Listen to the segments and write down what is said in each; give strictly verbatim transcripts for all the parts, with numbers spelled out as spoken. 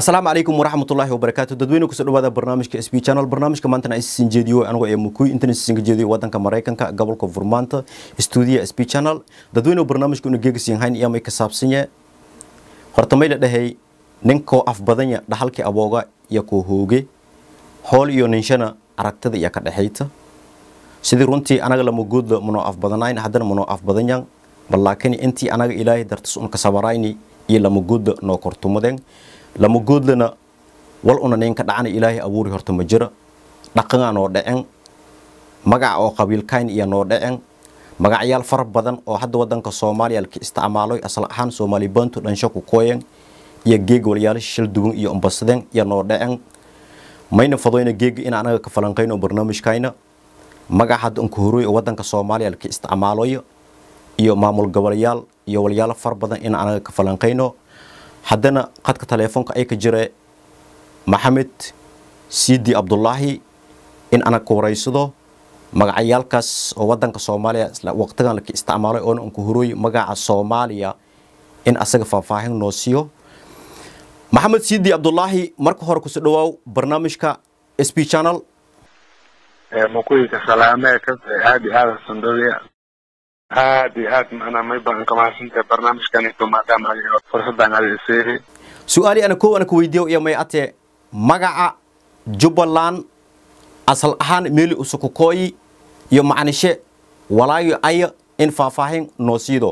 السلام عليكم ورحمة الله وبركاته. ددوينو كسر هذا برنامج كإس بي channel برنامج كمان تنا إسسنجديو أنا ويا مكوي إنترنت إسسنجديو وطن كمرايكن كقبل كفرمانتا استوديو إس بي channel. ددوينو برنامج كونه جيج سينهاين يا ميك سابسينيا هرتمي لده هي ننكو أفبدنيا دحال كي أبوغا يكو هوجي هول يونيشنا عرقت ذي يكاد حيته سيدي رونتي أنا لما موجود منو أفبدناين حدنا منو أفبدنيا بلكن أنتي أنا إلهي درتس أنك سبرايني يلا موجود نو كرتمودين lama goodlana wal una neen ka dhacana ilaahay abuuri horta ma jira dhaqan oo dhacen magac oo qabiil kayn iyo noo dhacen magacyaal far badan oo hadda wadanka Soomaaliya ka isticmaalo asal ahaan Soomaali bantu dhansho ku kooyan iyo geeg walyaal shil duwan iyo ambasadeen iyo noo dhacen mayna fadooyna geeg in anaga ka falanqeyno barnaamijkayna magac hadda ku horuy wadanka Soomaaliya ka isticmaalo iyo maamul goboleyaal iyo walyaal far badan in anaga ka falanqeyno haddana qadka telefoonka ay ka jiray Maxamed Sidi Abdullahi in ana ku wareysado magacyaalkaas oo wadanka Soomaaliya isla waqtigan la isticmaalay oo aan ku horuy magaca Soomaaliya in asaga faahfaahin noo siiyo Maxamed Sidi Abdullahi marka hore ku soo dhawaaw barnaamijka S P channel ee makuyi ka salaamay ka aadi aad sandawiya هادي هاد أنا ما يبغى كمان سنت برنامج كان يتم هذا ما فرصة عن السيري سؤالي أنا كو أنا كويديو يا ما أتى مجا جبلان أصل أهان ميلي أسكوكوي يوم عن شيء ولا يأي إن فافهم نصيده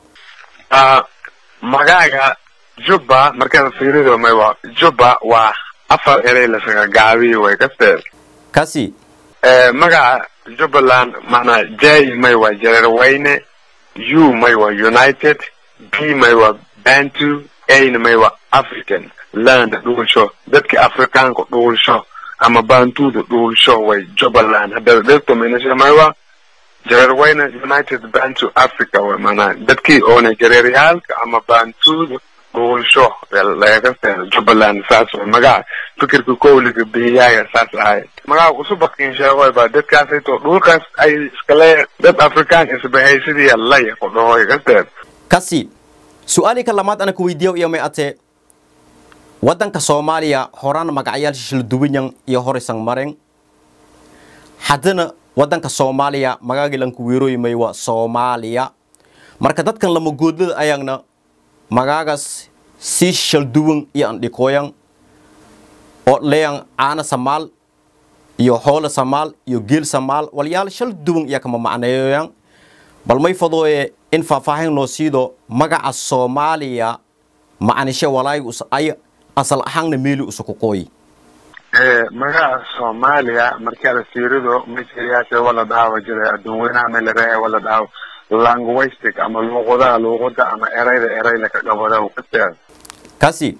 آه مجا جبا مركز السيري ده ما يبغى جبا وأفر إلى لسه ويكسر كاسي آه مجا جبلان معنا جاي ما يوا جريروين يو ما يوا يونايتد بي ما يوا بانتو اي ما يوا افريكان لاند دول شو دتك افريكان دول شو اما بانتو دول شو وي جبلان هذا دتو من ما يوا جريروين يونايتد بانتو افريكا ومعنا دتك اون جريريال اما بانتو دول شو لا يكفي جبلان ساس مجا فكر كل بيجي ساس هاي مجا وصبك إن شاء الله بعد كاسة دول كاس أي سكالة دت أفريقيا إسبوعي سيدي الله يقولوا هاي كسر كاسي سؤالي كلامات أنا كويديو يوم أتى ودن كصوماليا هران مجاعيال شل دوبينيان يهوري سان مارين حدنا ودن كصوماليا مجاعيلن كويروي ميوا صوماليا مركزات كان لما جود أيامنا magagas si shal duwan iyo andikoyan oo leeyang ana samal iyo hoola samal iyo geel samal walyaal shal duwan iyo kama macneeyaan bal may fadooye in faahfaahin loo siido magaca Soomaaliya macnishe walaay us ay asal ahaan meeli usoo qooy ee magaca Soomaaliya marka la fiirido misriyaasha wala daawa jiray adduunweynaha meel reey wala daawa linguistic ama luqada luqada ama erayda erayda ka qabada oo kastaa kasi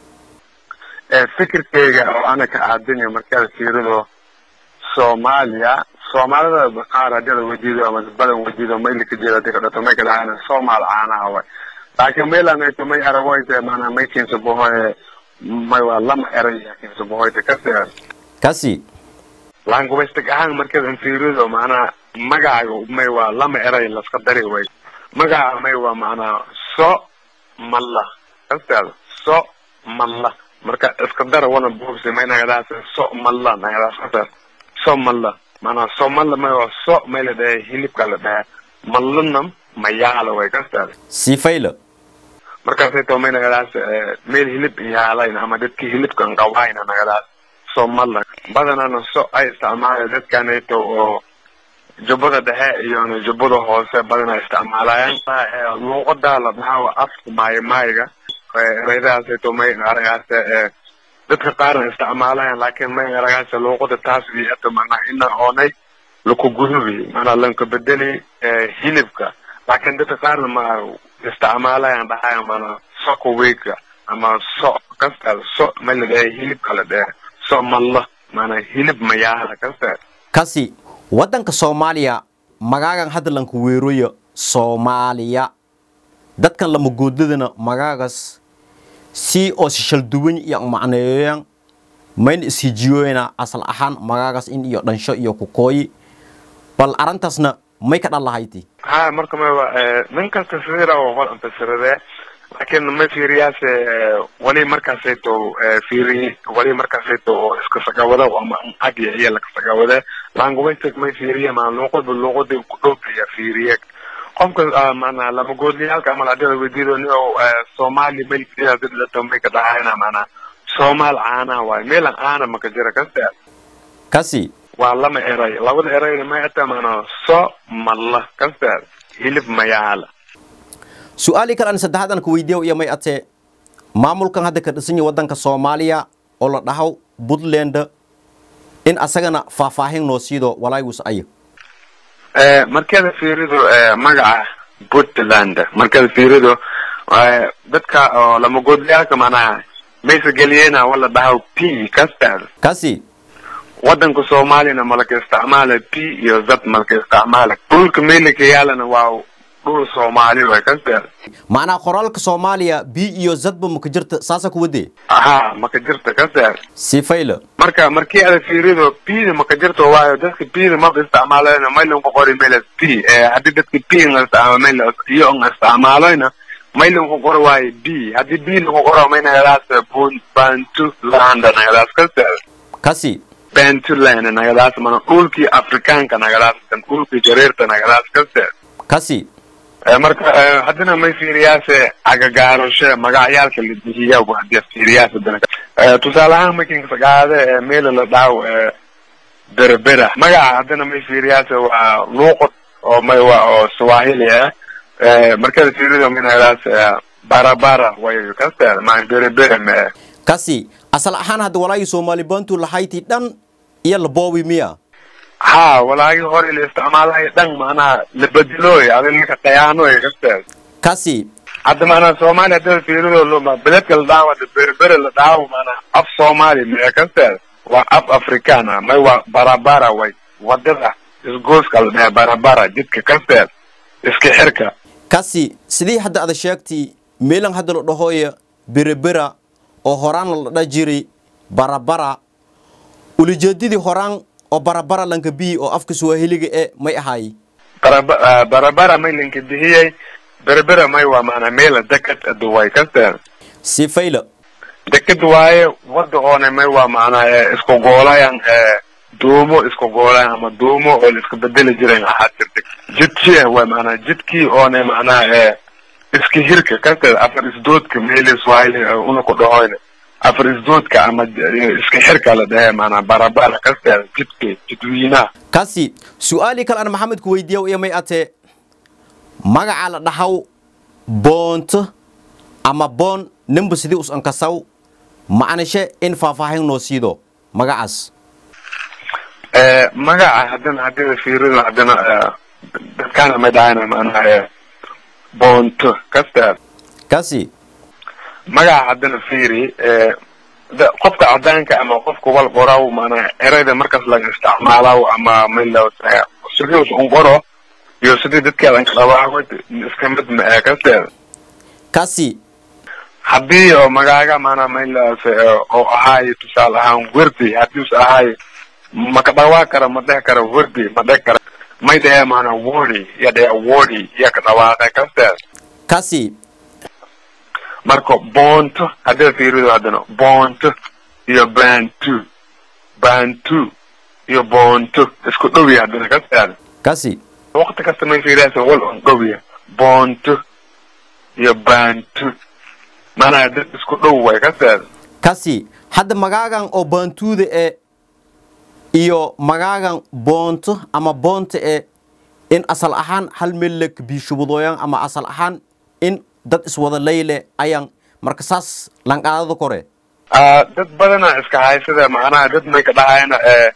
ee fikirkayga oo ana ka aadinay marka fiirido Soomaaliya Soomaalida qaar hadda wadiido ama badan wadiido meel ka jira dadka dhaqamay ka dhacana Soomaal aana way laakiin meel aan ay tumay arawaayta maana may kiin sabohay may waa lama eray kiin sabohay kastaa kasi linguistic ahaan marka fiirido maana magacaaga may waa lama eray la iska dari way magaca may waa macna so malla kastaa so malla marka iska dar wana buursi may nagadaas so malla nagadaas kastaa so malla mana so malla may waa so may la dhahay hilibka la dhahay mallanam mayaala way kastaa sifayla marka say may nagadaas meel hilib yaalayna ama dadkii hilibkan qawayna nagadaas so malla badanana so ay isticmaalaan dadkaneeto oo jubada dhexe iyo jubada hoose badan ay isticmaalayaan luqada la dhaho af maay maayga reedaas ay tumay aragaas ee dadka qaar isticmaalayaan laakiin ma aragaas luqada taas iyo tamana in oonay luku gudubi mana lan ka bedeli hilibka laakiin dadka qaar ma isticmaalayaan dhahay mana soko weeka ama so kastal so meel ay hilibka la dhahay so malla mana hilib mayaala kastal kasi wadanka Soomaaliya magagan hadlan ku weeroyo Soomaaliya dadkan lama goodadana magagas si oo shal duwan iyo macneeyaan mayn isjiyoyna asal ahaan magagas in iyo dhansho iyo ku kooyi bal arintaasna may ka dhalahayti ha marka ma ninka tasawira oo hor inta sirade لكن ما في رياس ولي مركز سيتو في ولي مركز سيتو اسكسكاودا وما أجي هي لك سكاودا لانغويتك ما في ريا مع اللغة باللغة دي كتب في رياك قم معنا لما قول لي هالك عمل عدل وديرو نيو سومالي ملك فيها ضد تميك دعانا معنا سومال عانا وميلا عانا ما كجرا كسر كاسي والله ما إيراي لو ده إيراي ما يتمنى سو مالله كسر هيلف ما يعلى سؤالي كان سدحدان كويديو يا مي أتى معمول كان هذا كرسيني ودان كسوماليا ولا دهو بودلاند إن أسجنا فافاهين نوسيدو ولا يوس أيه مركز فيريدو مجا بودلاند مركز فيريدو بدك لما قلت لي كمان ميس جلينا ولا دهو بي كسر كاسي ودان كسوماليا نملك استعمال بي يزت ملك استعمالك كل كميلك يالنا واو دول Soomaali way ka soo maana qoraalka Soomaaliya bi iyo zadba ma ka jirta saasa ku wadi aha ma ka jirta ka soo si fayla marka markii aad fiirido bi ma ka jirto waayo dadka bi ma isticmaalayna ma ilaa ku qori meel bi ee hadii dadka bi ma isticmaalayna iyo aan isticmaalayna ma ilaa ku qori waayo bi hadii bi ku qoro ma inay raas bun bantu land na raas ka soo kasi bantu land na raas ma dhulkii Afrikaanka na raas kan dhulkii jareerta na raas ka soo kasi marka hadana ma fiiriyaase agagaarasho magacyaalka la bixiyo waa fiiriyaase dadka tusaalahan markii sagaade meel la daaw berbera magaca hadana ma fiiriyaase waa luqad oo ma waa oo Swahili ah marka fiirido minaas barabara way ka soo ma berbera ma kasi asal ahaan hada walaayo Soomaali bantu lahayti dhan iyo la boobi miya ها والله هوري الاستعمال هاي دن معنا لبدلوي على اللي كتيانو يكسر كاسي عد معنا سومالي هذا في لو ما بلاد الدعوة البربر الدعوة معنا أف سومالي يكسر وأف أفريقيانا ما هو برابرا وي ودرا إسقوس كال برابرا جد كسر إسكي حركة كاسي سدي حد هذا شيء ميلان هذا الرهوية بربرا أو هران الرجيري برابرا ولجديد هران oo barabara lanka bi oo afka Swahiliga ee may ahay barabara may lanka bixiyay berbera may waa macna meel dakad duway ka taa si fayla dakad waaye wada oo may waa macna isku goolayaan doomo isku goolayaan ama doomo oo isku bedeli jireen ahaad jirtay jidkii waa macna jidkii oo macna iska hirka ka taa afar isdoodka meel Swahili una ku dhahoyna afar isdoodka ama iska xirka la dhahay maana barabara ka soo jidkii jidweyna kasi su'aali kale aan Maxamed ku weydiiyo iyo may ate magaca la dhahaw boont ama bon nimba sidii us an kasaw macnaashe in faahfaahin noo siido magacaas ee magaca hadana hadii fiirido hadana dadkana ma dhaayna maana boont ka soo kasi magaca hadana fiiri ee qofka cadaanka ama qofka wal qoraaw maana erayda markaas laga isticmaalaw ama meel loo saaro sidoo uu qoro iyo sidii dadka aan ka dhawaaqo iska mid ma ka soo kasi hadii oo magaca maana meel oo ahay tusaale ahaan wardi hadii uu ahay ma ka dhawaaq kara ma dhax kara wardi ma dhax kara may dhahay maana wori ya dhahay wori ya ka dhawaaq ka soo kasi marko boonto hadda fiirido hadana boonto iyo bantu bantu iyo boonto isku dhawi hadana ka saar kasi waqti kasta ma fiiriyo wal on dhawi boonto iyo bantu mana dad isku dhawi ka saar kasi hadda magaagan oo bantuuda ee iyo magaagan boonto ama boonto ee in asal ahaan hal melek biishubudooyan ama asal ahaan in dad iswada leyle ayaan marka saas lanqaadada kore ah dad badana iska haysada macnaha dad may ka dhahayna ee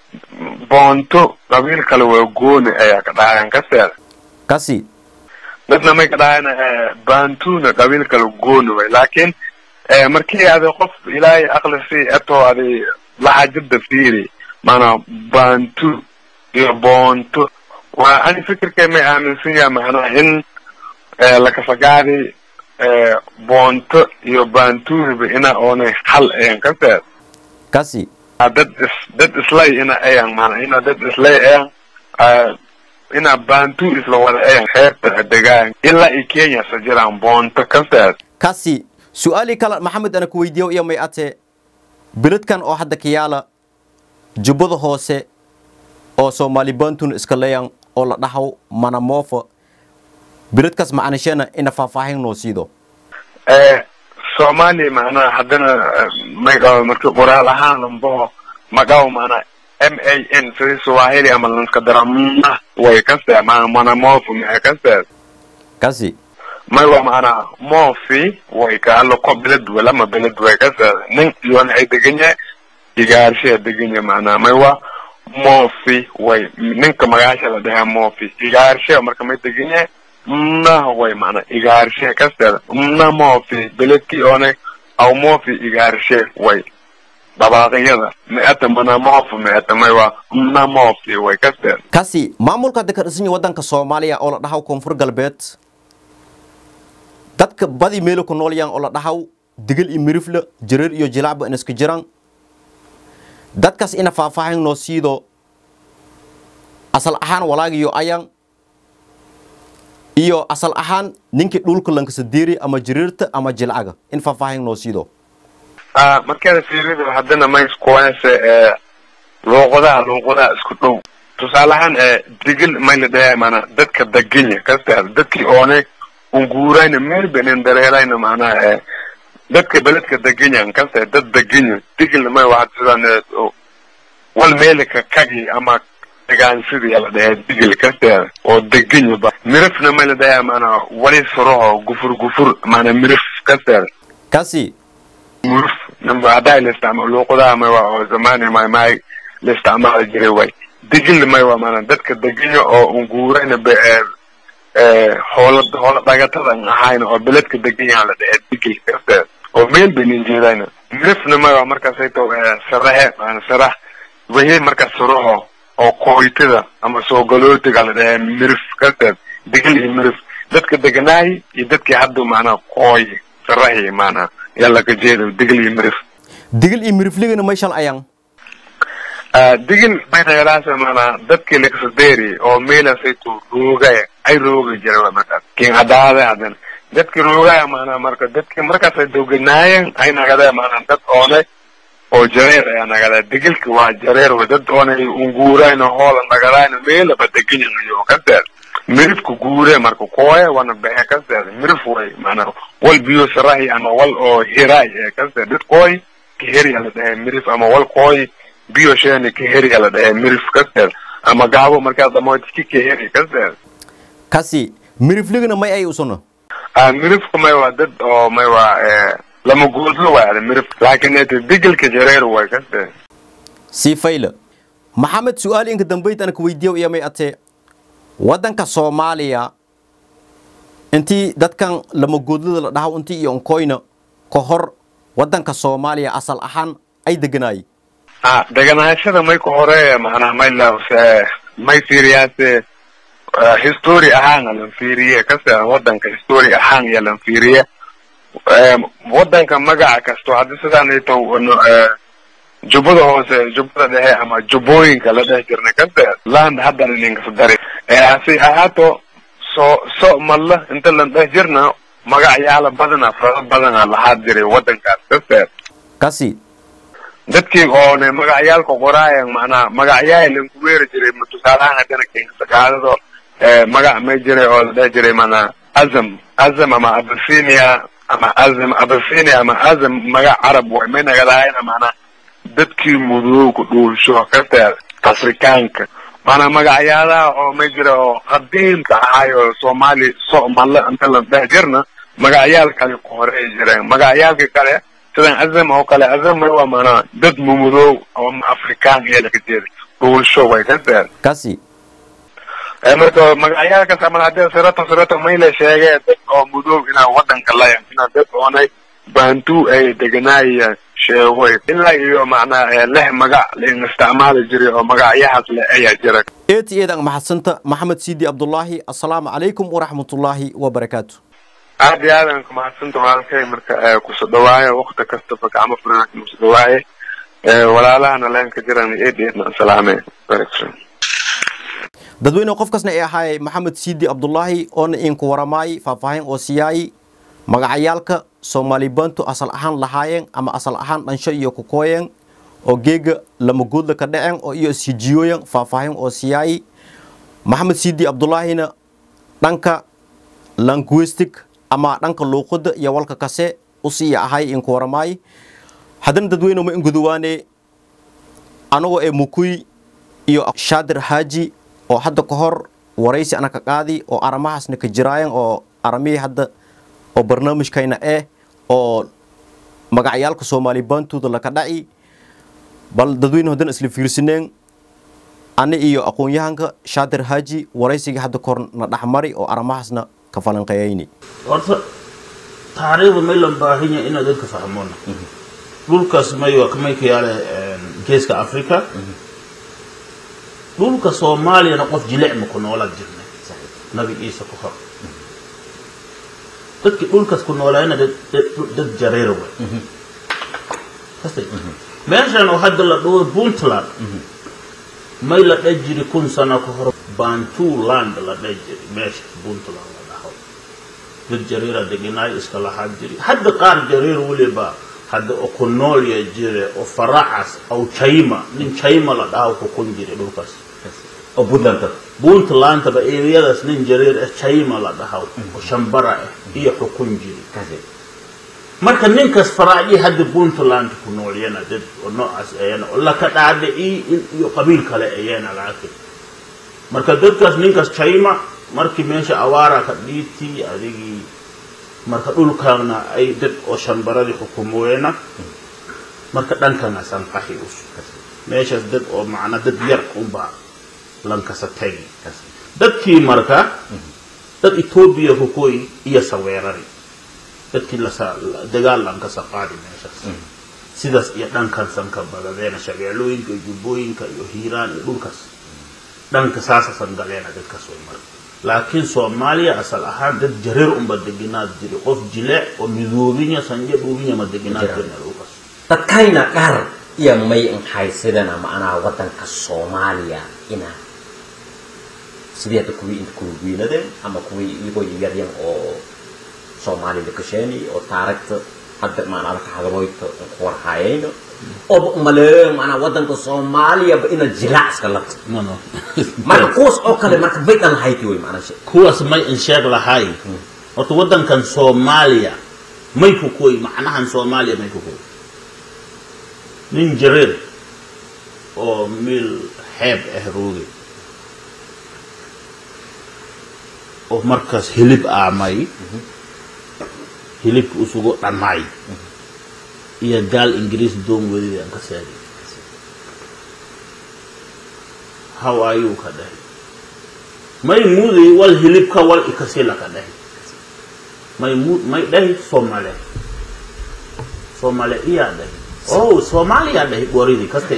boonto qabiil kale waa gooni ayaa ka dhahayan ka soo kasi dadna may ka dhahayna ee bantuna qabiil kale gooni way laakiin ee markii aad qof ilaahay aqli si ato aad la hajada fiiri mana bantu iyo boonto waa ani fikirkay ma aaminsan yahay macnaha in la ka fagaadi boonto iyo bantuuba ina oonay hal ayaan ka soo kasi dad is dad islay ina ayaan maana ina dad islay ayaan ina bantu isla wada ay xeebta degaan ilaa ay Kenya sajiraan boonta kastaad kasi su'aali kala maxamed ana ku weydiiyo iyo may ate biladkan oo hadda kiyaala jubbada hoose oo Soomaali bantun iska leeyaan oo la dhaxaw manamoofa biladkaas macnashana ina faahfaahin noo siido ee Soomaali macna haddana magaca markii qoraal ahaan lambo magaca macna M A N في Swahili ama lanska daramna way kasta ma manamoofa ma kasta kasi ما هو معنا موفي ويكالو قبلد ولا ما بلد ويكسر نين يوان اي دقيني يغارشي دقيني معنا ما هو موفي وي نين كمغاشي لديها موفي يغارشي ومركا ما دقيني منا هو معنا يغارشي كسر منا موفي بلد كي اوني او موفي يغارشي وي بابا غيرا مئة منا موفي مئة ما هو منا موفي ويكسر kasi maamulka dekarsinya wadanka Soomaaliya oo la dhaxaw koonfur galbeed dadka badi meelo ku nool yaan oo la dhaxaw digil iyo mirifle jireer iyo jilacba in iska jiraan dadkaas ina faahfaahin noo siido asal ahaan walaagiyo ayaan iyo asal ahaan ninkii dhulka lanka sadeeri ama jireerta ama jilcaga in faahfaahin noo siido ah markada fiirido haddana ma isku wanaagsan ee luuqadaha luuqadaha isku dhow tusaalahan ee digil ma la dhahay maana dadka daganya kasta dadkii oonay unguurayna meel benen dareelayna maana ee dadka beledka daganya kasta dad daganya digil ma waxa sidaan wal meelka kagi ama degaan sidii la dhahay digil kasta oo daganya ba mirifna ma la dhahay maana wali suro gufur gufur maana mirif kasta kasi mirif namba aday la isticmaalo luuqadaha ma waa zamaani ma ma la isticmaalo jiray way digil ma waa maana dadka daganya oo unguurayna ba ee hawlad hawlad dagatada ahayna oo beledka daganya la dhahay digil kasta oo meel binin jeedayna mirifna ma waa markaas ay too sarahe aan sarah wixii markaas suro oo kooytada ama soo galootiga la dhahay mirif kasta digil iyo mirif dadka deganaay iyo dadkii hadda maana kooy sarahe maana yalla ka jeedo digil iyo mirif digil iyo mirifligana ma shal ayaan ah digil bayna yaraasa maana dadkii la kasadeeri oo meela saytu roogay ay rooga jiray markaas keen hadaada hadan dadkii roogay maana marka dadkii markaas ay doganaayeen ay nagada maana dad oonay oo jareer ay nagada digilka waa jareer oo dad oonay unguurayna hoola nagadaayna meela badagin iyo kasta mirifku guure marka kooya wana bixi kasta mirif way maana wal biyo sarahi ama wal oo hiray kasta dad kooy hiri la dhahay mirif ama wal kooy biyo sheeni ka hiri la dhahay mirif kasta ama gaabo marka damoodki ka hiri kasta kasi mirifligana may ay usano ah mirifku may waa dad oo may waa ee lama goodlo waa mirif laakiin ee digilka jareer way kasta si fayla maxamed su'aal inka dambeyd ana ku weydiiyo iyo may ate wadanka Soomaaliya intii dadkan lama goodlada la dhaxaw intii iyo onkoyna ka hor wadanka Soomaaliya asal ahaan ay deganaay ah deganaashada may ku horeeya macna may la may fiiriyaase history ahaan la fiiriye kasta wadanka history ahaan ya la fiiriye wadanka magaca kasto hadda sidaan ay taw jubbada hoose jubbada dhexe ama jubbooyinka la dhahay jirnay kasta land hadda ninka sadari ee asi ahaato so so malla inta la dhahay jirna magacayaal badan fara badan la hadiray wadankaas kasta kasi dadkii oo ne magacayaalka qoraayeen macna magacayaal la ku weeri jiray mutusaalahan hadana keenka sagaalado ee magac ma jiray oo la dhahay jiray macna azam azam ama abasinia ama azam abasinia ama azam magac arab way ma nagadaayeen macna dadkii mudug ku dhulsho kasta afrikaanka mana magacayaalaha oo ma jiro oo qadiimka ahayo Soomaali Soomaali inta la dhahay jirna magacayaal kale ku horeey jireen magacayaalka kale sidaan azam oo kale azam waa mana dad mudug oo afrikaan ee la kajeedo dhulsho way kasta kasi ee marka magacayaalka sama hadda sirato sirato ma ila sheegay dad oo mudug ina wadanka la ina dad oonay bantu ay deganaayeen sheegay ilaa iyo macna leh magac la isticmaali jiray oo magacyahaas la ay jiray eedan maxsanta maxamed Sidi Abdullahi assalaamu alaykum wa rahmatullahi wa barakatuh aad iyo aad ku maxsanta walaalkay marka ku soo dhawaayo waqti kasta gacmo furan ku soo dhawaayo ee walaalahana leen ka jiran eedan salaamay dadweyne qof kasna ay ahay maxamed siidi abdullaahi oona inku waramaay faahfaahin oo siyaay magacayaalka Soomaali bantu asal ahaan lahaayeen ama asal ahaan dhansho iyo ku kooyeen oo geega lama guudla ka dhaceen oo iyo sijiyooyin faahfaahin oo siyaay maxamed siidi abdullaahina dhanka linguistic ama dhanka luuqada iyo walka kase u sii ahay inku waramaay haddana dadweyne ma inguduwaane anagoo ee mukuy iyo Shaadir Haaji oo hadda ka hor waraysi ana ka qaadi oo aramahaasna ka jiraayeen oo aramii hadda oo barnaamijkayna eh oo magacyaalka Soomaali bantuda la ka dhaci bal dadweyne hadan isla fiirsineen ani iyo aqoon-yahanka Shaadir Haaji waraysiga hadda kor na dhaxmari oo aramahaasna ka falanqeeyayni horta taariikhda ma lan baahinya in dadka fahmoona dhulkaas ma iyo kamay ka yaale geeska Afrika dhulka Soomaaliya qof jilic ma ku noolaa jirnay nabi Isa ku hor dadki dhulkaas ku noolayna dad jareer way hasta meeshan oo hadda la dhoo Puntland may la dhajiri kun sano ku hor Bantu land la dhajiri meesha Puntland la dhaho dad jareer deganay iska la hadiri hadda qaar jareer waliba hadda oo ku nool ya jire oo faraas oo chayma nin chayma la dhaho ku kun jire dhulkaas oo Puntland Puntland ba eriyadaas nin jareer ah chayma la dhaho oo shambara iyo xukun jiri marka ninkaas faraadi hadda Puntland ku nool yana dad oo noocaas ayana oo la ka dhacday iyo qabiil kale ayana laakiin marka dadkaas ninkaas chayma markii meesha awaara ka dhiiti adigi marka dhulkaana ay dad oo shambaradi xukumoyna marka dhankana san qaxiyus meesha dad oo macna dad yar umba lanka satay dadkii marka dad Ethiopia ku koy iyo saweerari dadkii la dagaal lanka saqaadi meesha sidaas iyo dhankan san ka badadeena shabeelooyinka jubbooyinka iyo hiiraan iyo dhulkaas dhanka saasa san galeena dadkaas way mar laakiin Soomaaliya asal ahaan dad jareer umba deginaad jiri qof jile oo midoobinya sanje dhuubinya ma deginaad jirna dhulkaas dadkayna qaar iyo may in haysadana macnaa wadanka Soomaaliya ina sidii ku inta ku wiinadeen ama ku iyago yaryar oo Soomaaliya ka sheeni oo taariikhda hadda macnaa ka hadalooyto war hayeen oo maleen macnaa wadanka Soomaaliya ina jilaas kala no no marka kuwas oo kale marka baydan hayti way macnaa kuwas may in sheeg lahay horta wadankan Soomaaliya may ku koy macnahan Soomaaliya may ku koy nin jareer oo mil xeeb ah roogi oo markaas hilib aamay hilib usugo dhamay iyo gaal Ingiriis doon wadida ka saari how are you kada may mudi wal hilib ka wal ikasila kada may mud may dahi Soomaaliya Soomaaliya iya dahi oh Soomaaliya dahi boridi kaste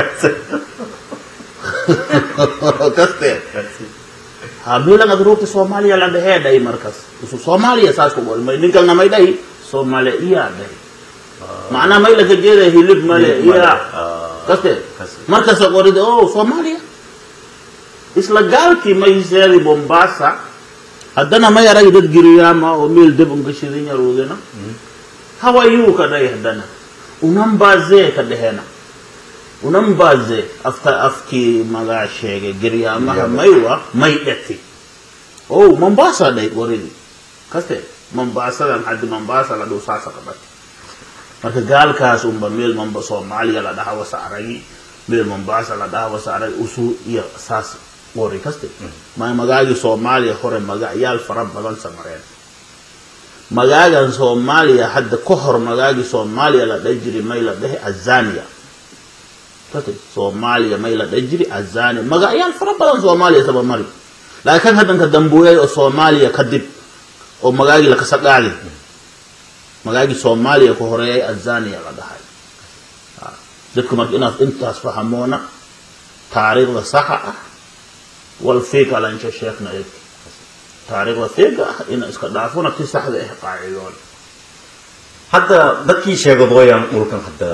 kaste habila nagruuti Soomaaliya la dhahay day markas usu Soomaaliya saas ku wal may ninkan namay day Soomaaliya iya day macna may la jeeda hilib male iya kaste markas qorida oo Soomaaliya isla gaalki may seedi Mombasa haddana may arag dad giriyama oo meel dib un gashidin yaroodena how are you ka day haddana unambaze ka dhehena unambaze after afki maga sheege giriyama maywa may dhati oh Mombasa day qoridi kaste Mombasa dan hadda Mombasa la do saasa ka bat marka gaalkaas umba meel Mombasa Soomaaliya la dhaha wasa aragi meel Mombasa la dhaha wasa aragi usu iyo saas qori kaste ma magaagi Soomaaliya hore magaayal fara badan samareen magaagan Soomaaliya hadda ka hor magaagi Soomaaliya la dhajiri may la dhahay Azania kaste Soomaaliya may la dhajiri Azania magaayal fara badan Soomaaliya sabab mari laakiin hadan ka dambuuyay oo Soomaaliya kadib oo magaagi la ka saqaali magaagi Soomaaliya ku horeeyay Azania la dhahay dadku marka inaad intaas fahamoona taariikhda sax ah wal fiika la inta sheekna ee taariikhda fiika in iska dhaafuna ti saxda ah qaacidoon hadda dadkii sheegadooyan mulkan hadda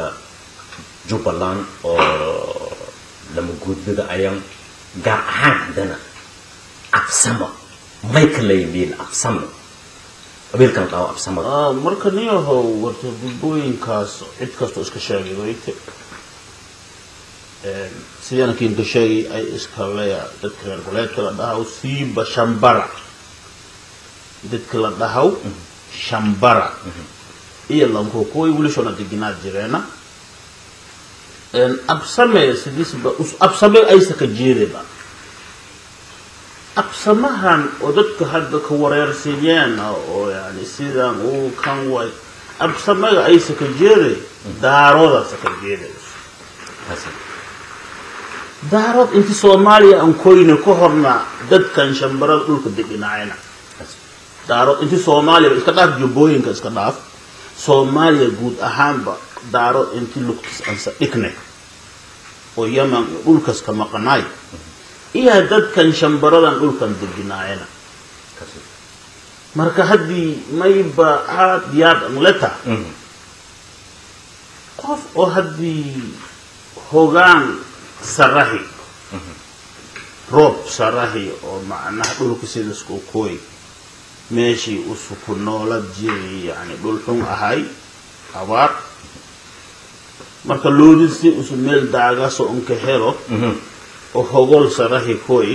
Jubbaland oo lama guudbida ayaan gaar ahaan hadana absamo michael laybil absamo qabiilkan qabo absamo ah marka niyahow warta bulbooyinkaas cid kasto iska sheegay wayte ee sidana kiin ka sheegay ay iska leeya dadka reer goleedka la dhahaw siiba shambara dadka la dhahaw shambara iyo lanko koy wuli shona diginaad jireena en absame sidisba absame ay saka jeedeba absamahan oo dadka hadda ka wareersiiyeen oo yani sidaan uu kan way absamaga ay saka jeeday daarooda saka jeeday daarood inta Soomaaliya aan koyna ku horna dadkan shambarada dhulka deginaayna daarood inta Soomaaliya iska dhaaf jubbooyinka iska dhaaf Soomaaliya guud ahaanba daarood inta lugtis aan sadiknay oo yaman dhulkas ka maqnaay iya dadkan shambaradan dhulkan deginaayna marka hadii mayba aad yaad leta qof oo hadii hogaan sarahi rob sarahi oo macnaha dhulka sida isku kooy meeshii uu ku noolad jiray yani dhul xun ahay abaar marka loodisi uu meel daaga soo onka helo oo hogol sarahi kooy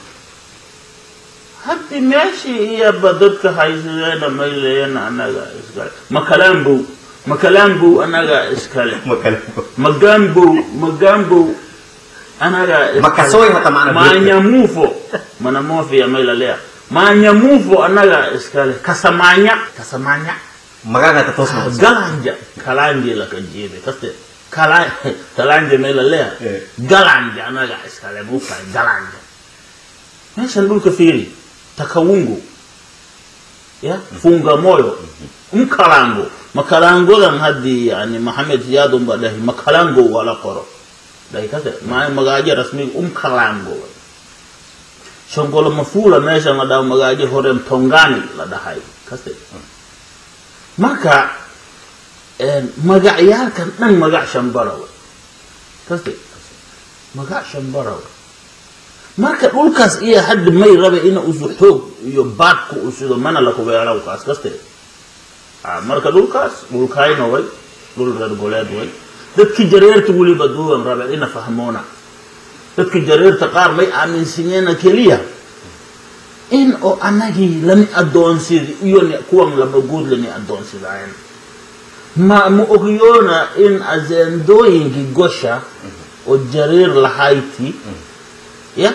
hadii meeshii iyo badadka haysadeen mayleena anaga iskale makalambu makalambu anaga iskale magambu magambu anaga makasoy hata maana maanyamufo mana mofi ya maylalea maanyamufo anaga iskale kasamanya kasamanya magaga tatosma galanja kalanje la kanjebe kaste kala kalanje maylalea galanja anaga iskale buka galanja meshan dulka fiiri takawungu ya funga moyo umkalango makalango dan hadi yani Mohamed Ziyadun badahi makalango wala qoro dai kase ma magaje rasmi umkalango shongolo mafula mesha ngada magaje horem tongani la dahay kase marka en magacyaalkan dhan magac shambara kase magac shambara marka dhulkaas iyo had may rabe in uu xoog iyo baadku uu sido mana la ku weeraw kaas kaste ah marka dhulkaas dhulkayna way dhul reer goleed way dadkii jareerta wali baduwan rabe in fahmoona dadkii jareerta qaar may aaminsanayna kaliya in oo anagi lami adoonsidi iyo kuwan la baguud lami adoonsidaan ma mu ogyoona in azendooyinki gosha oo jareer lahayti ya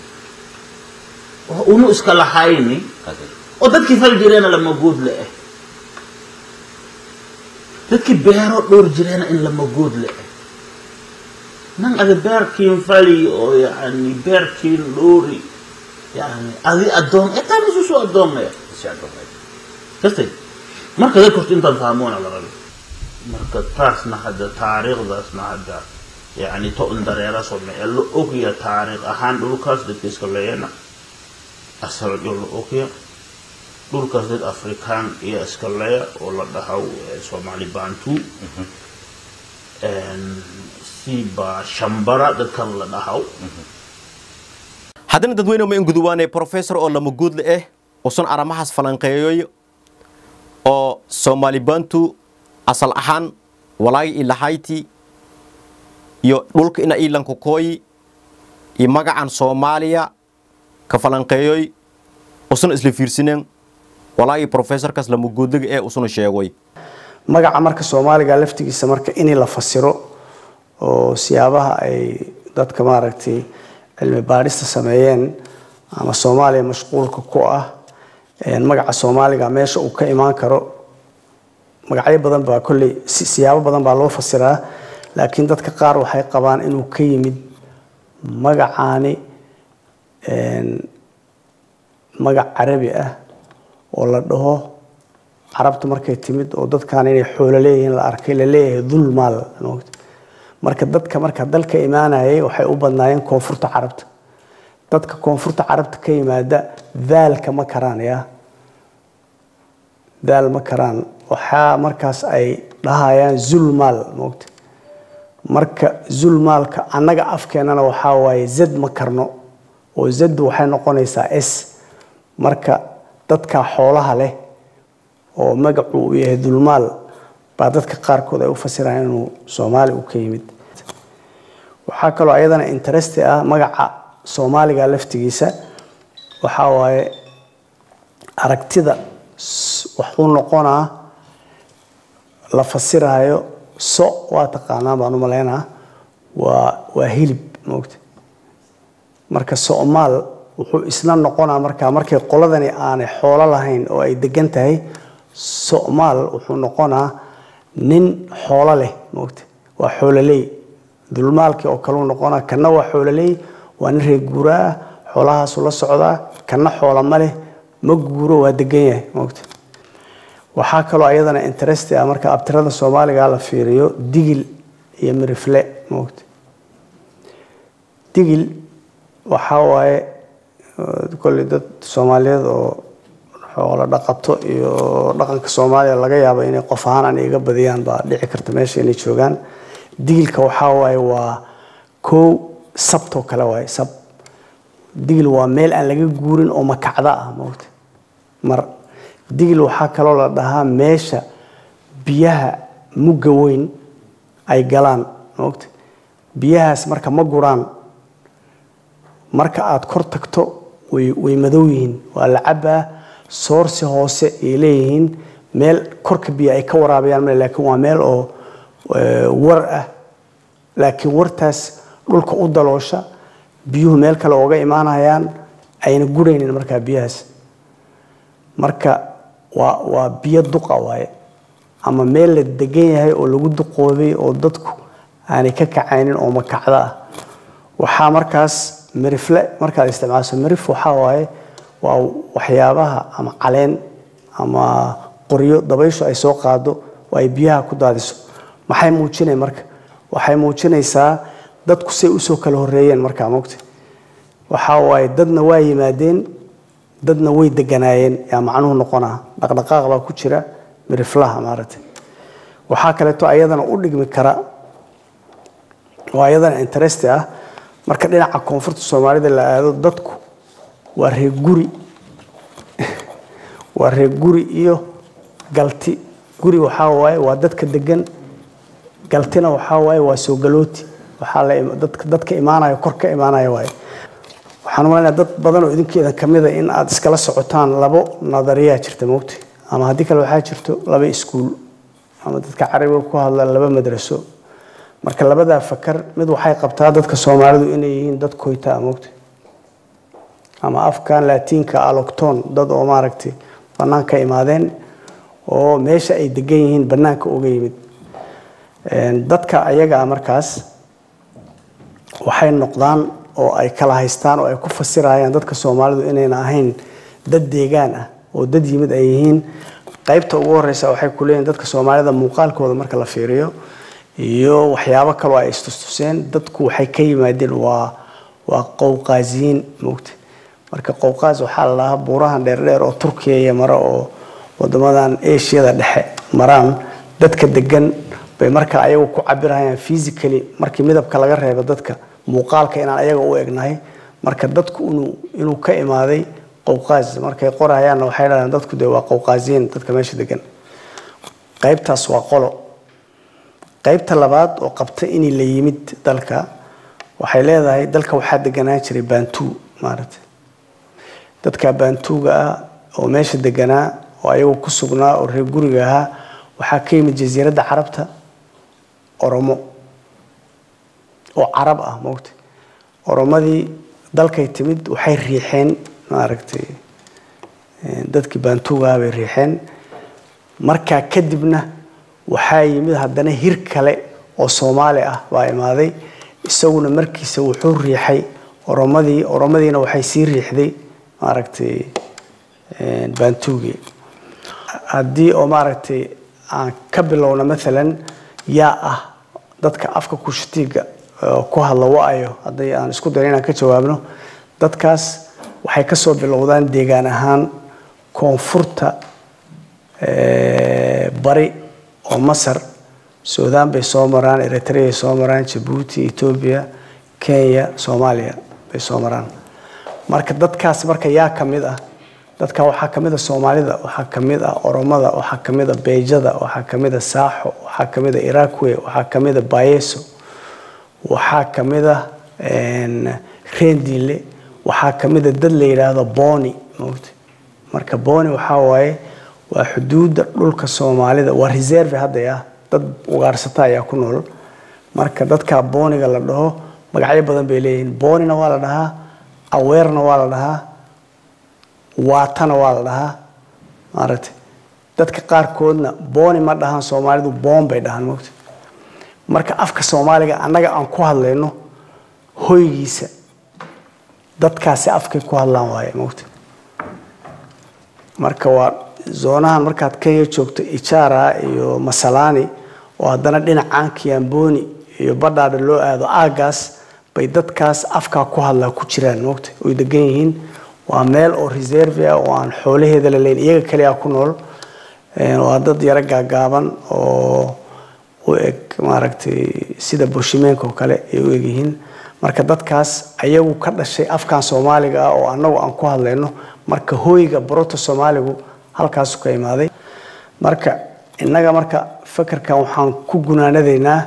oo unu iska lahayni oo dadkii fal jireena la maguud le dadkii beero dhor jireena in la maguud le nan ada beerkiin fali oo yani beerkiin dhori yani adi adoon etan isu soo adoomaya kastay marka dadku inta fahmoona la rabi marka taasna hada taariikhdaasna hada يعني تو اندريرا سومي لو اوكيا تاريخ اهان دولكاس دكيس كلينا اصل دول اوكيا دولكاس دد افريكان يا اسكليا ولا دهاو سومالي بانتو ان سيبا شمبرا دكان لا دهاو haddana dadweyne ma in guduwaanay professor oo lama guud leh oo san aramahaas falanqeeyo oo Somali Bantu asal ahaan walay ilahayti iyo dhulka ina iilan ku kooyi iyo magacan Soomaaliya ka falanqeeyoy usan isla fiirsineen walaa professor kas la muguudig ee usan sheegay magaca marka Soomaaliga laftigiisa marka in la fasiro oo siyaabaha ay dadka maaragtay cilmi baarista sameeyeen ama Soomaaliya mashquulka ku ah ee magaca Soomaaliga meesha uu ka imaan karo magacyo badan baa kulli siyaabo badan baa loo fasiraa laakiin dadka qaar waxay qabaan inuu ka yimid magacaani een magac Carabi ah oo la dhaho carabta markay timid oo dadkaan inay xoolo leeyihiin la arkay la leeyahay dulmaal marka dadka marka dalka imaanayay waxay u badnaayeen koonfurta carabta dadka koonfurta carabta ka yimaada daalka ma karaan ya daal ma karaan waxa markaas ay dhahayaan zulmaal moogta marka zulmaalka anaga afkeenana waxa waaye zad ma karno oo zadu waxay noqonaysaa s marka dadka xoolaha leh oo magacu uu yahay dulmaal baa dadka qaarkood ay u fasirayaan inuu Soomaali u ka yimid waxa kale oo ayadana interest ah magaca Soomaaliga laftigiisa waxa waaye aragtida wuxuu noqonaa la fasirayo so waa taqaanaa baan u maleynaa waa waa hilib moogta marka Soomaal wuxuu isla noqonaa marka markay qoladani aanay xoolo lahayn oo ay degan tahay Soomaal wuxuu noqonaa nin xoolo leh moogta waa xoololey dulmaalkii oo kale uu noqonaa kana waa xoololey waa nin reer guuraa xoolahaas la socda kana xoolo ma leh ma guuro waa degan yahay moogta waxa kale oo ayadana interest ah marka abtirada Soomaaliga la fiiriyo digil iyo mirifle moogta digil waxa waaye kulli dad Soomaaliyeed oo xoolo dhaqato iyo dhaqanka Soomaaliya laga yaabo inay qof ahaan iga badiyaan baa dhici karta meesha inay joogan digilka waxa waaye waa koow sabto kala waaye sab digil waa meel aan laga guurin oo makacda ah moogta mar digil waxa kale oo la dhahaa meesha biyaha mugga weyn ay galaan moogta biyahaas marka ma guraan marka aad kor tagto way way madow yihiin waa la cabaa source hoose ay leeyihiin meel korka biyo ay ka waraabiyaan meel laakiin waa meel oo war ah laakiin wartaas dhulka u daloosha biyuhu meel kale uga imaanayaan ayna guraynin marka biyahaas marka waa waa biyo duqa waaye ama meel la degan yahay oo lagu duqoobay oo dadku aanay ka kacaynin oo makacda ah waxa markaas mirifle marka la isticmaalo mirif waxa waaye waa waxyaabaha ama caleen ama qoryo dabaysho ay soo qaado oo ay biyaha ku daadiso maxay muujinay marka waxay muujinaysaa dadku say u soo kala horeeyeen marka moogta waxa waaye dadna waa yimaadeen dadna way deganaayeen yaa macnuhu noqonaa dhaqdhaqaaq baa ku jira miriflaha maaragtay waxa kale to ayadana u dhigmi kara waa ayadana interest ah marka dhinaca koonfurta Soomaalida la aado dadku waa reer guri waa reer guri iyo galti guri waxa waaye waa dadka degan galtina waxa waaye waa soo galooti waxa la dadka dadka imaanaya kor ka imaanaya waaye waxaan walaal dad badan oo idinkeeda kamida in aad iskala socotaan labo nadariya jirta moogta ama hadii kale waxa jirto laba iskuul ama dadka Carabiga ku hadla laba madraso marka labada fakar mid waxay qabtaa dadka Soomaalidu inay yihiin dad koyta moogta ama afkaan laatinka alocton dad oo maaragtay banaanka imaadeen oo meesha ay degan yihiin banaanka uga yimid een dadka ayaga markaas waxay noqdaan oo ay kala haystaan oo ay ku fasirayaan dadka Soomaalidu inayna ahayn dad deegaan ah oo dad yimid ay yihiin qaybta ugu horeysa waxay ku leeyihiin dadka Soomaalida muuqaalkooda marka la fiiriyo iyo waxyaabo kale oo ay istustuseen dadku waxay ka yimaadeen waa waa qowqaasiin moogta marka qowqaas waxa la lahaa buurahan dheer dheer oo Turkiga iyo mara oo wadamadan Aasiada dhexe maraan dadka degan bay marka ayagu ku cabirayaan physically markii midabka laga reebo dadka muuqaalka inaan ayaga u egnahay marka dadku inuu inuu ka imaaday qowqaas markay qorayaan waxay yiraahdaan dadku de waa qowqaasiin dadka meesha degan qaybtaas waa qolo qaybta labaad oo qabta in la yimid dalka waxay leedahay dalka waxa deganaa jiray Bantu maaragtay dadka Bantuga oo meesha deganaa oo ayagu ku sugnaa oo reer guriga ah waxa ka yimid jasiiradda Carabta Oromo oo Arab ah moogta Oromadii dalkay timid waxay riixeen maaragtay dadkii Bantuga bay riixeen marka kadibna waxa yimid haddana hir kale oo Soomaali ah baa imaaday isaguna markiisa wuxuu riixay Oromadii Oromadiina waxay sii riixday maaragtay een Bantugi hadii oo maaragtay aan ka bilowna midalan yaa ah dadka afka ku shatiga ku hadla waayo hadii aan isku dayo inaan ka jawaabno dadkaas waxay ka soo bilowdaan deegaan ahaan koonfurta ee bari oo Masar Suudaan bay soo maraan Eritrea soo maraan Djibouti Ethiopia Kenya Soomaaliya bay soo maraan marka dadkaas marka yaa kamid ah dadka waxaa kamid ah Soomaalida waxaa kamid ah Oromada waxaa kamid ah Beejada waxaa kamid ah Saaxo waxaa kamid ah Iraqwe waxaa kamid ah Bayeso waxaa kamid ah een Rendile waxaa kamid ah dad la yiraahdo Boni moogta marka Boni waxa waaye waa xuduudda dhulka Soomaalida waa reserve hadda yaa dad ugaarsata ayaa ku nool marka dadka Boniga la dhaho magacyo badan bay leeyihiin Bonina waa la dhahaa Aweerna waa la dhahaa waatana waa la dhahaa maaragtay dadka qaar koodna Boni ma dhahan Soomaalidu boon bay dhahan moogta marka afka Soomaaliga anaga aan ku hadlayno hoygiisa dadkaasi afkay ku hadlaan waaye moogta marka waa zoonahan markaad ka joogto Ichara iyo Masalani oo hadana dhinacaan Kiamboni iyo Badhaadhe loo aado aagaas bay dadkaas afka ku hadlaa ku jiraan moogta oo degan yihiin waa meel oo reserve ah oo aan xoolaheeda la leeyin iyaga kaliya ku nool ee waa dad yara gaagaaban oo u eg maaragtay sida Boshimeenka oo kale ay u egyihiin marka dadkaas ayagu ka dhashay afkaan Soomaaliga ah oo anagu aan ku hadlayno marka hooyga Proto Soomaaligu halkaas ka imaaday marka inaga marka fikirkan waxaan ku gunaanadeynaa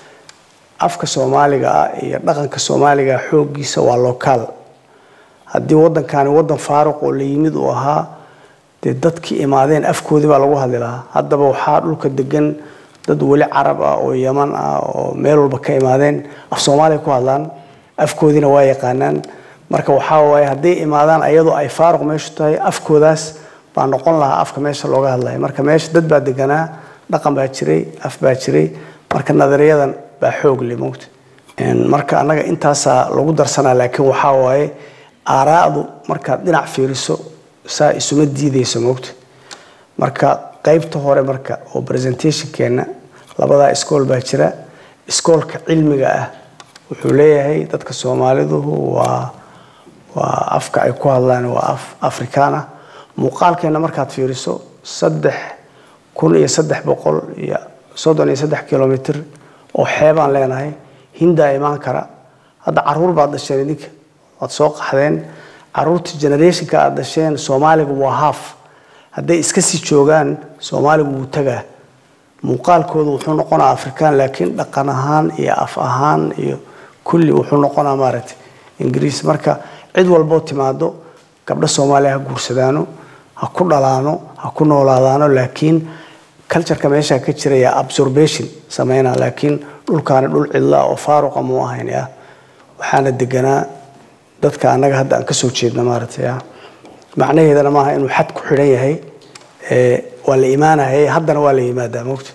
afka Soomaaliga ah iyo dhaqanka Soomaaliga xoogiisa waa local haddii wadankan wadan faaruq oo la yimid oo ahaa de dadkii imaadeen afkoodii baa lagu hadli lahaa haddaba waxaa dhulka degan dad wali Carab ah oo Yaman ah oo meel walba ka imaadeen af Soomaali ku hadlaan afkoodina waa yaqaanaan marka waxa waaye haddii imaadaan ayadoo ay faaruq meesha tahay afkoodaas baa noqon lahaa afka meesha looga hadlayo marka meesha dad baa deganaa dhaqan baa jiray af baa jiray marka nadariyadan baa xoog leh moogta een marka anaga intaas lagu darsanaa laakiin waxa waaye aaraadu marka dhinac fiiriso saa isuma diideyso moogta marka qaybta hore marka oo presentation keena labada iskool baa jira iskoolka cilmiga ah wuxuu leeyahay dadka Soomaalidu waa waa afka ay ku hadlaan waa af Afrikaana muuqaalkeena markaad fiiriso saddex kun iyo saddex boqol iyo soddon iyo saddex kilomitir oo xeebaan leenahay hinda imaan kara hadda caruur baad dhasheen idinka waad soo qaxdeen caruurta generationka aad dhasheen Soomaaligu waa half hadday iska sii joogaan Soomaaligu wuu tagaa muuqaalkoodu wuxuu noqonaa Afrikaan laakiin dhaqan ahaan iyo af ahaan iyo kulli wuxuu noqonaa maaragtay Ingiriis marka cid walba timaado gabdha Soomaaliya ha guursadaano ha ku dhalaano ha ku noolaadaano laakiin culture-ka meesha ka jiraya absorption sameeyna laakiin dhulkaan dhul cidla oo faaruq ama ahayn ya waxaana deganaa dadka anaga hadda aan ka soo jeedna maaragtay ya macnaheedana maaha inuu xad ku xiran yahay ee waa la iimaanahay haddana waa la yimaadaa moogta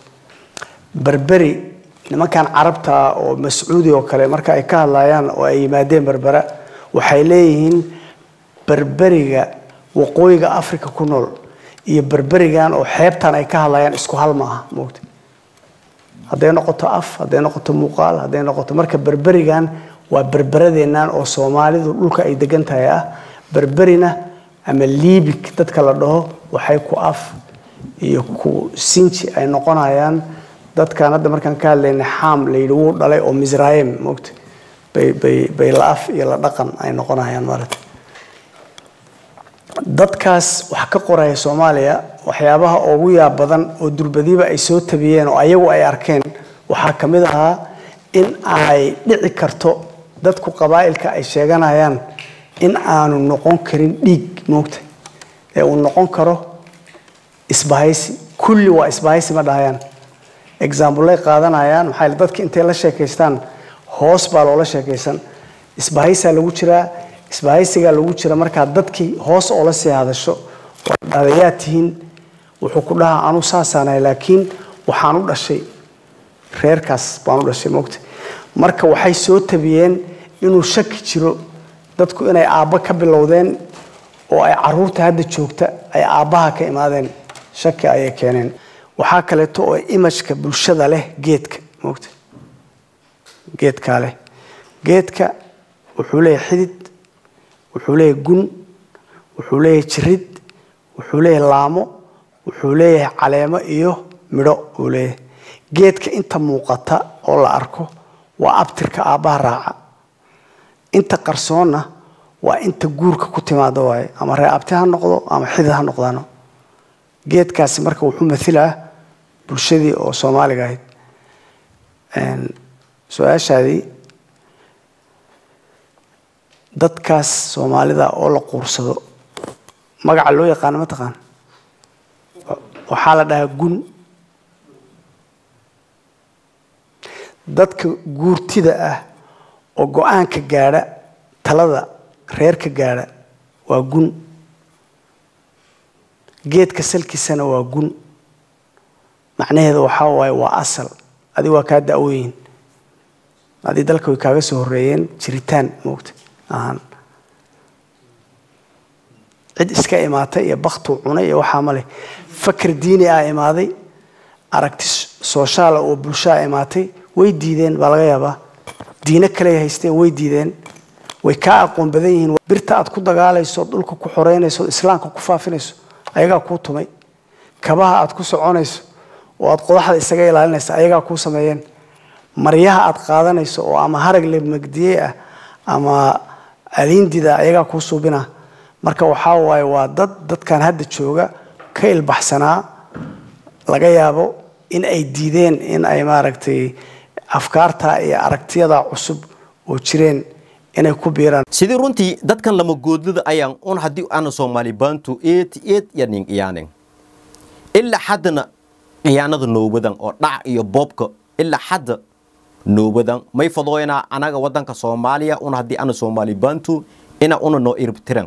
Berberi nimankan Carabta oo Mas'uudi oo kale marka ay ka hadlayaan oo ay yimaadeen Berbera waxay leeyihiin Berberiga waqooyiga Afrika ku nool iyo Berberigan oo xeebtan ay ka hadlayaan isku hal ma aha moogta haday noqoto af haday noqoto muuqaal haday noqoto marka Berberigan waa berberadeenan oo Soomaalidu dhulka ay degan tahay ah Berberina ama Liibik dadka la dhaho waxay ku af iyo ku Sinji ay noqonayaan dadkan hadda markaan ka hadlaynay Xaam la yidhi dhalay oo Misraayim moogta bay bay bay la af iyo la dhaqan ay noqonayaan maaragtay dadkaas wax ka qoraya Soomaaliya waxyaabaha ugu yaab badan oo durbadiiba ay soo tabiyeen oo ayagu ay arkeen waxa kamid ah in ay dhici karto dadku qabaa'ilka ay sheeganayaan in aanu noqon karin dhiig moogta ee uu noqon karo isbahaysi kulli waa isbahaysi ma dhahayaan example ay qaadanayaan waxa dadka intay la sheekaystaan hoos baa loola sheekaysan isbahaysi lagu jiraa isbahaysiga lagu jira marka dadkii hoos oo la sii hadasho wadayaatihin wuxuu ku dhahaa anu saasaanay laakiin waxaan u dhashay reerkaas baan u dhashay moogta marka waxay soo tabiyeen inuu shaki jiro dadku inay aabba ka bilowdeen oo ay caruurta hadda joogta ay aabbaha ka imaadeen shaki ay keeneen waxa kale oo image-ka bulshada leh geedka moogta geedka leh geedka wuxuu leeyahay xidid wuxuu leeyahay gun wuxuu leeyahay jirid wuxuu leeyahay laamo wuxuu leeyahay caleemo iyo midho uu leeyahay geedka inta muuqata oo la arko waa abtirka aabbaha raaca inta qarsoona waa inta guurka ku timaado waaye ama reeabti ha noqdo ama xidid ha noqdaano geedkaasi marka wuxuu mathilaa bulshadii oo Soomaaliga ahayd een su'aashaadii dadkaas Soomaalida oo la quursado magaca loo yaqaan ma taqaan waxa la dhahaa gun dadka guurtida ah oo go'aanka gaadha talada reerka gaadha waa gun geedka salkiisana waa gun macnaheedu waxa waaye waa asal adi waa ka daaweyn adi dalka way kaaga soo horeeyeen jiritaan moogta aan cid iska imaatay iyo baqtu cunay iyo waxa male fakir diini ah imaaday aragti social oo bulshada imaatay way diideen baa laga yaabaa diina kale haysteen way diideen way ka aqoon badan yihiin birta aad ku dagaalayso dhulka ku xoreynayso islaamka ku faafinayso ayaga ku tumay kabaha aad ku soconayso oo aad qodaxda isaga ilaalinayso ayaga ku sameeyeen maryaha aad qaadanayso oo ama harag le magdiye ah ama alindida ayaga ku suubina marka waxa waaye waa dad dadkan hadda jooga ka ilbaxsanaa laga yaabo in ay diideen in ay maaragtay afkaarta iyo aragtiyada cusub oo jireen inay ku biiraan sidii runtii dadkan lama goodada ayaan un hadii aan Soomaali baantu eight eight yanin iyaanin illa hadna qiyaanada noobadan oo dhac iyo boobka illa hadda noobadan may fadooyna anaga wadanka Soomaaliya un hadii aan Soomaali baantu ina una noo irbtiran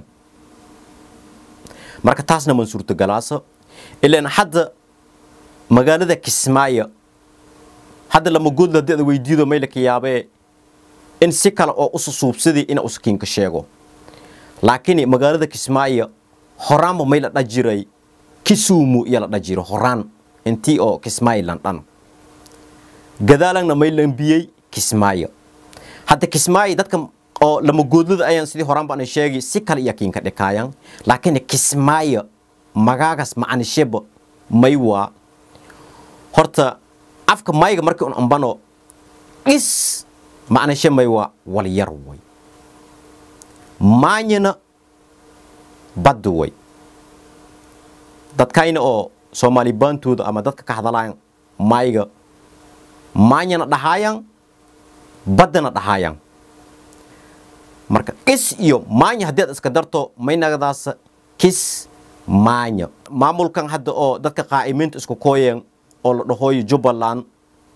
marka taasna man suurta galaasa illa hadda magaalada Kismaayo hadda lama goodada dad weydiido may la kiyaabe in si kale oo u suubsadii in uu sakiin ka sheego laakiin magaalada Kismaayo horaan ma la dhajiray Kisumu iyo la dhajiro horaan intii oo Kismaayo lan gadaalana may la biyay Kismaayo hadda Kismaayo dadka oo lama goodada ayaan sidii horaan baan sheegay si kale yakiin ka dhikayaan laakiin Kismaayo magaagas macna sheba may waa horta afka mayga markii uu ambano is macna shamay waa wal yar way maanyana bad way dadkayna oo Soomaali baantooda ama dadka ka hadlayaan mayga maanyana dhahaayaan badana dhahaayaan marka is iyo maanya hadii iska darto maynagadaas kis maanya maamulkan hadda oo dadka qaa'imiinta isku kooyeen oo la dhahoyo Jubbaland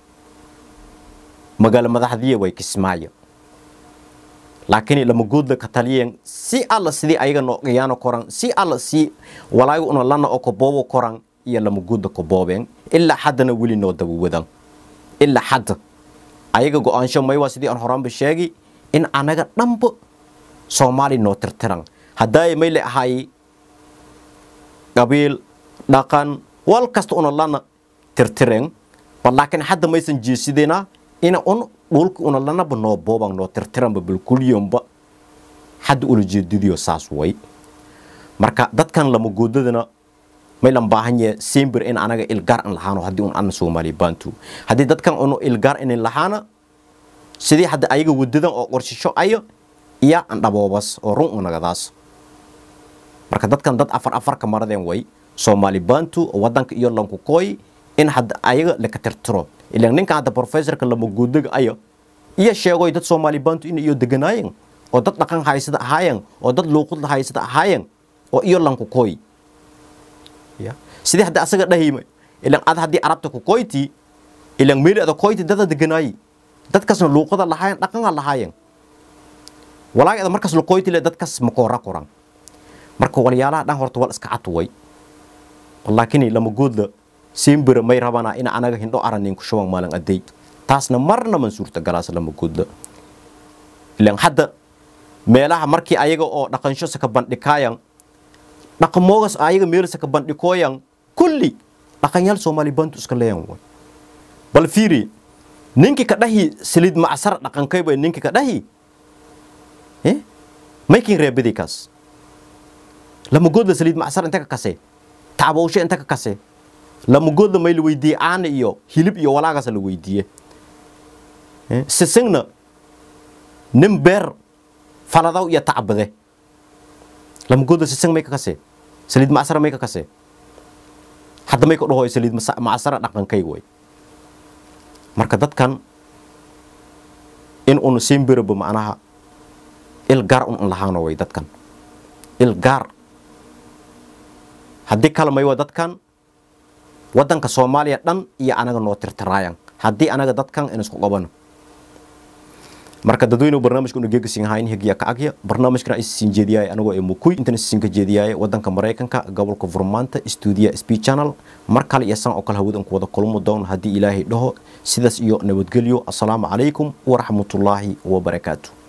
magaala madaxdiye way Kismaayo laakiin lama goodda ka taliyeen si alla sidii ayaga noo qiyaano koran si alla si walaayo una lana oo ko boobo koran iyo lama goodda ko boobeen illa haddana wali noo dawadan illa hadda ayaga go'aansho may waa sidii aan horaan ba sheegi in anaga dhanba Soomaali noo tirtiran haday may la ahay qabiil dhaqan wal kasta una lana tirtiren laakiin hadda maysan jeesidina ina un dhulka una lana bano booban noo tirtiran ba bulkuliyomba hadda ula jeediyo saas way marka dadkan lama goodadana may lan baahanye simbir in anaga ilgaar an lahaano hadii un aan Soomaali baantu hadii dadkan unu ilgaar in lahaana sidii hadda ayaga wadadan oo qorshisho ayo iya an dhaboobas oo run unagadaas marka dadkan dad afar afar ka maradeen way Soomaali baantu wadanka iyo lanku kooy in hadda ayaga la ka tirtiro ilaa ninka hadda professorka lama goodiga ayo iyo sheegay dad Soomaali baantu in iyo deganaayeen oo dad dhaqan haysada ahaayeen oo dad luuqad haysada ahaayeen oo iyo lanku kooy ya sidii hadda asaga dhahiimay ilaa aad hadii arabta ku kooyti ilaa meel aad kooyti dad deganaay dadkaasna luuqada lahaayeen dhaqan lahaayeen walaaga markaas la kooyti le dadkaas ma koora qoran marka waliyaalaha dhan horta wal iska catway laakiin lama goodla simbir may rabana in anaga hindho aranin ku shawaan maalan aday taasna marna man suurta galaas lama goodla ilaan hadda meelaha markii ayaga oo dhaqansho saka bandhikayaan dhaqamoogas ayaga meel saka bandhikooyan kulli dhaqanyal Soomaali baantu iska leeyan way bal fiiri ninki ka dhahi silid macsar dhaqankay bay ninki ka dhahi eh making reebedikas lama goodla silid macsar inta ka kase taabowshe inta ka kase lama goodla may la weydiiyay aan iyo hilib iyo walaagas la weydiiyay eh sisingna nimber faladaw iyo taabade لما جود سيسن ميك كسي سليد معصرة ميك كسي حتى ميك روح سليد معصرة نقن كي وي مركزات كان إن أون سيمبر بمعناها الجار أون لهانا وي دات كان الجار هدي كلمة يو دات كان ودن كسوماليا دن يا أنا نوتر ترايان هدي أنا دات كان إنس قبنا marka dadweynuhu barnaamijka uu geegsiin hayn higiya ka agya barnaamijkana ay siin jeediyay anagu ay mukuy inta siin ka jeediyay wadanka Mareykanka gobolka Vermont studio speech channel markale iyo san oo kala hawada ku wada kulmo doon hadii Ilaahay dhaho sidaas iyo nabadgelyo assalaamu calaykum wa rahmatullaahi wa barakaatuh